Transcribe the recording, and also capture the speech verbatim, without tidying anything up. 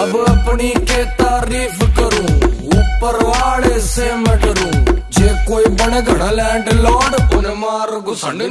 अब अपनी के तारीफ करूं, ऊपर वाले से मैं डरूं। जे कोई बन घड़ा लैंड लॉर्ड उन्हें मार घुसंड।